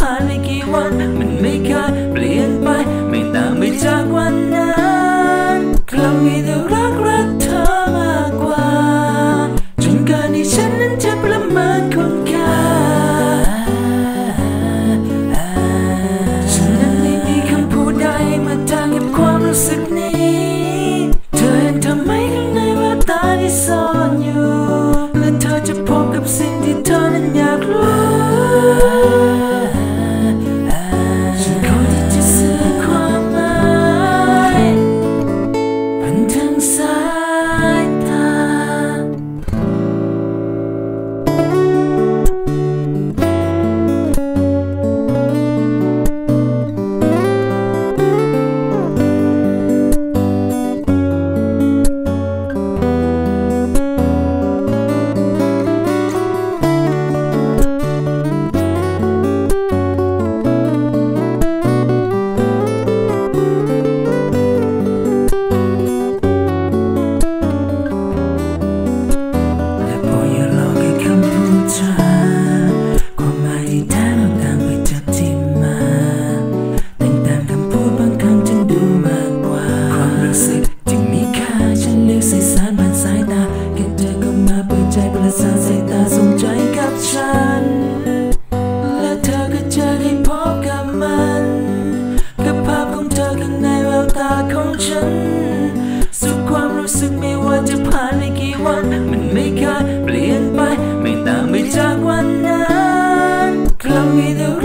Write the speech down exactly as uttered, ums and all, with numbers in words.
ผ่านไม่กี่วันมันไม่เคยเปลี่ยนไปไม่ต่างไปจากวันนั้นกลับมีแต่รักรักเธอมากกว่าจนเกินที่ฉันนั้นจะประเมินคุณค่าฉันนั้นไม่มีคำพูดใดมาแทนกับความรู้สึกนี้เธอเห็นทำไมข้างในแววตาที่ซ่อนอยู่และเธอจะพบกับสิ่งที่เธอนั้นอยากรู้ฉันขอที่จะสื่อความหมายผ่านทางสายตาความหมายที่แท้มันต่างไปจากที่มาแต่งแต่งคำพูดบางครั้งฉันดูมากกว่าความรู้สึกที่มีค่าฉันเลือกสื่อสารผ่านสายตาแค่เธอก็มาเปิดใจประสานสายตาส่งใจกับฉันและเธอก็จะได้พบกับมันกับภาพของเธอข้างในแววตาของฉันสุขความรู้สึกไม่ว่าจะผ่านไม่กี่วันมันไม่เคยเปลี่ยนไปไม่ต่างไปจากวันนั้นกลับมีแต่